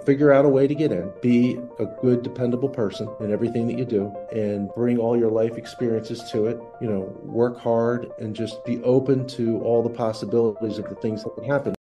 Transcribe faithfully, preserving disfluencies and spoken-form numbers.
figure out a way to get in, be a good, dependable person in everything that you do, and bring all your life experiences to it. You know, work hard and just be open to all the possibilities of the things that can happen.